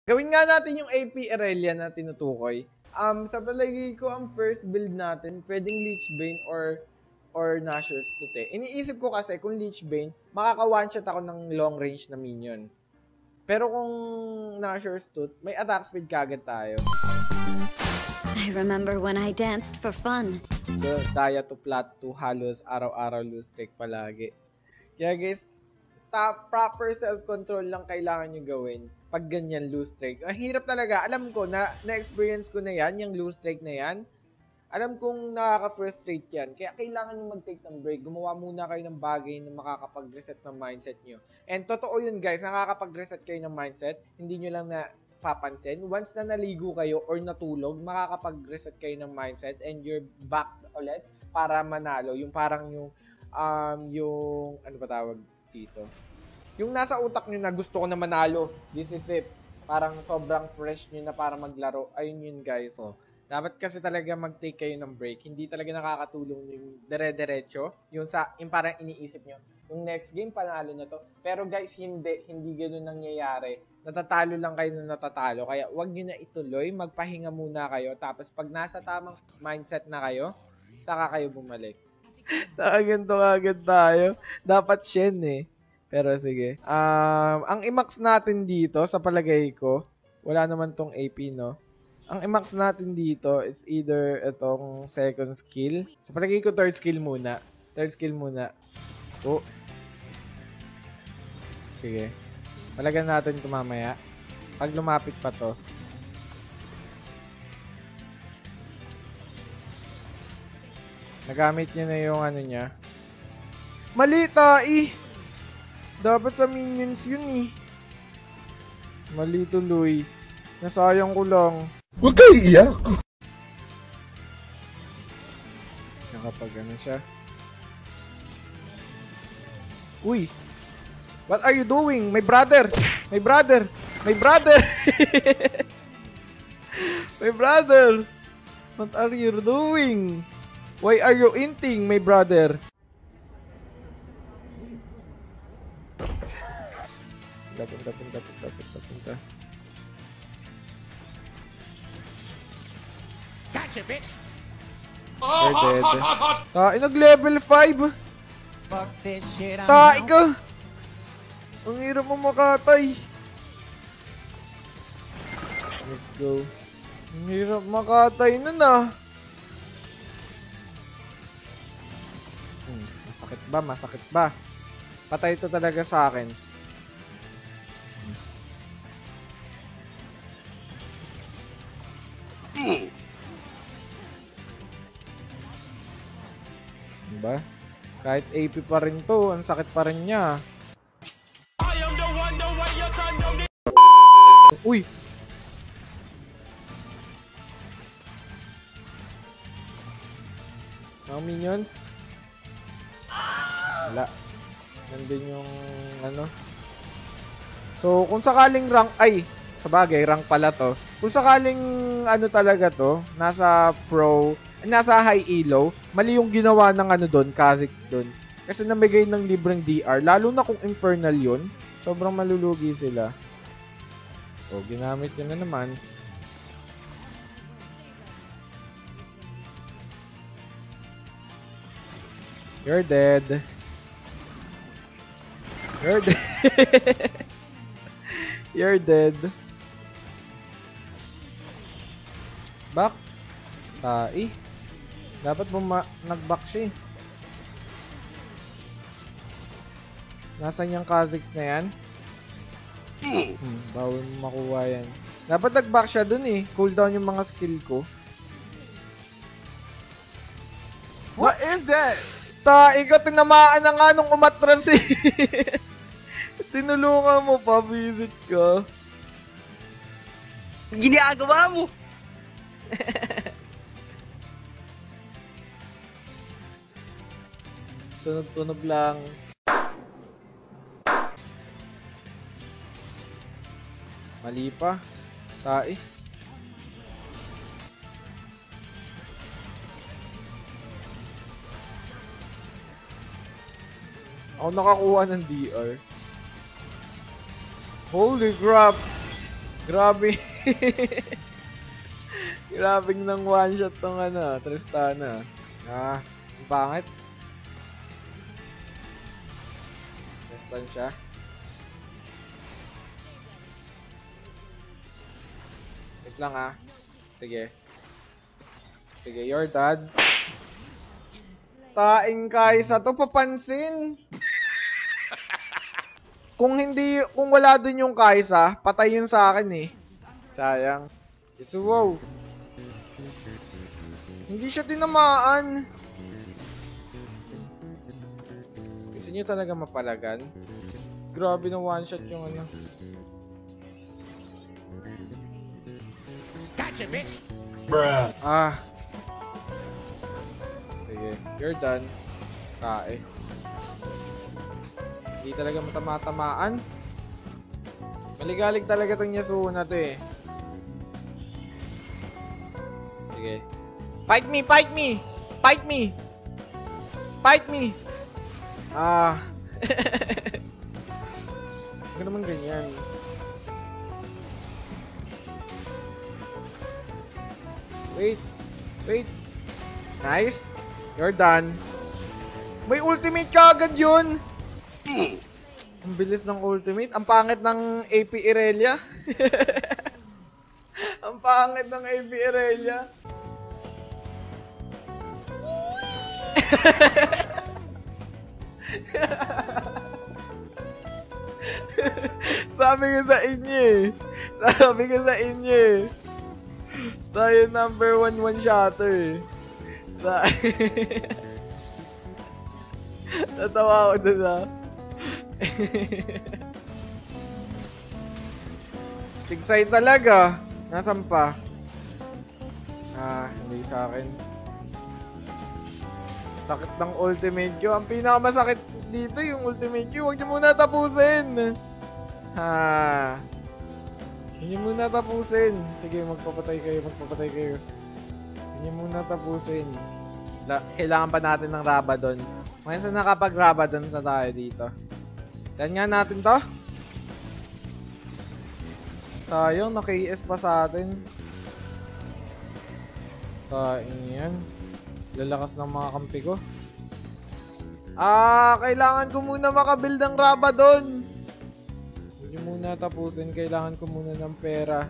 Gawin nga natin yung AP Irelia na tinutukoy. Sa palagay ko, ang first build natin, pwedeng Lichbane or Nashor's Tooth eh. Iniisip ko kasi kung Lichbane, makaka-one-shot ako ng long range na minions. Pero kung Nashor's Tooth, may attack speed kagad tayo. I remember when I danced for fun. So, daya to plat to halos araw-araw lose streak palagi. Kaya guys, proper self-control lang kailangan nyo gawin pag ganyan lose streak. Ang hirap talaga. Alam ko, na-experience ko na yan, yung lose streak na yan. Alam kong nakaka-frustrate yan. Kaya kailangan nyo mag-take ng break. Gumawa muna kayo ng bagay na makakapag-reset ng mindset nyo. And totoo yun guys, nakakapag-reset kayo ng mindset. Hindi nyo lang na papansin. Once na naligo kayo or natulog, makakapag-reset kayo ng mindset and you're back ulit para manalo. Yung parang yung ano ba tawag dito? Yung nasa utak nyo na gusto ko na manalo, this is it. Parang sobrang fresh nyo na para maglaro. Ayun yun guys. So, dapat kasi talaga mag-take kayo ng break. Hindi talaga nakakatulong yung dire-diretso. Yung parang iniisip nyo. Yung next game, panalo na to. Pero guys, hindi ganun nangyayari. Natatalo lang kayo na natatalo. Kaya wag nyo na ituloy. Magpahinga muna kayo. Tapos pag nasa tamang mindset na kayo, saka kayo bumalik. Ganito agad tayo. Dapat Shen eh. Pero sige. Ang i-max natin dito, sa palagay ko, wala naman tong AP, no? Ang i-max natin dito, it's either itong second skill. Sa palagay ko, third skill muna. Third skill muna. Oh. Sige. Palagyan natin ito mamaya. Pag lumapit pa to. Nagamit niya na yung ano niya. Mali, tai! Dapat sa minions yun eh. Mali tuloy. Nasayang ko lang. Huwag kayo iiyak. Nakapag ano siya. Uy! What are you doing? My brother! My brother! My brother! My brother! What are you doing? Why are you inting, my brother? Punta. Gotcha, bitch! You're dead. Nag-level 5. Tai ka! Ang hirap mo makatay. Let's go. Ang hirap makatay na na. Masakit ba? Masakit ba? Patay ito talaga sa akin. Diba? Kahit AP pa rin to, ang sakit pa rin niya. Uy! Mga minions? Wala. Nandun yung ano. So, kung sakaling rank, ay, sabagay, rank pala to. Kung sakaling ano talaga to, nasa pro, nasa high elo, mali yung ginawa ng ano doon, Kha'Zix doon. Kasi namigay ng libreng DR, lalo na kung infernal yun, sobrang malulugi sila. O, ginamit yun na naman. You're dead. You're dead. You're dead. Back. Tai. Dapat nag-back siya eh. Nasaan yung Kha'Zix na yan? Bawal makuha yan. Dapat nag-back siya dun eh. Cooldown yung mga skill ko. What is that? Ikaw tinamaan na nga nung umatras eh. Tinulungan mo pa, visit ka. Ginagawa mo. Tunog-tunog lang. Mali pa. Tai. Ako nakakuha ng DR. Holy crap! Grabe. Grabing nang one shot tong Tristana. Ang pangit. Tristan siya. Wait lang Sige. Sige, your dad. Taing Kaysa to, papansin. Kung wala dun yung Kaysa, patay yun sa akin eh. Sayang. Wow. Hindi siya tinamaan. Gusto niyo talaga mapalagan? Grabe na one shot yung Gotcha, bitch! Bruh. Sige, you're done. Kae. Hindi talaga matama-tamaan. Maligalig talaga itong Yasuo na to eh. Sige. Fight me! Fight me! Fight me! Fight me! Huwag naman ganyan. Wait. Wait. Nice. You're done. May ultimate ka agad yun. Ang bilis ng ultimate. Ang pangit ng AP Irelia. Ang pangit ng AP Irelia. Sabi ko sa inyo eh. Tayo number 1 one-shotter. Natawa ako dun Tigsay talaga. Nasaan pa? Hindi sa akin. Sakit ng ultimate Q. Ang pinakamasakit dito yung ultimate Q. Huwag niyo muna tapusin. Huwag niyo muna tapusin. Sige, magpapatay kayo. Huwag niyo muna tapusin. Kailangan pa natin ng Rabadons. Ngayon sa nakapag-Rabadons na tayo dito. Yan nga natin to. Sayang, naka-ES pa sa atin. Yan. Lalakas ng mga kampi ko. Kailangan ko muna makabuild ng Rabadon. Hindi muna tapusin. Kailangan ko muna ng pera.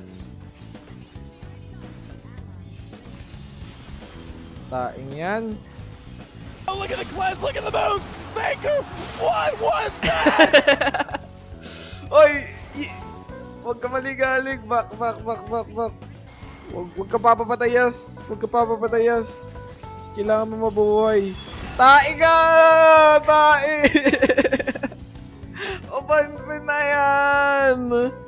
Taing yan. Oh, look at the class, look at the moves! Faker! What was that? Oy! Huwag ka maligalig. Back. Huwag ka papapatayas. Kailangan mo mabuhay. Tae ka! Tae! O, pansin na yan!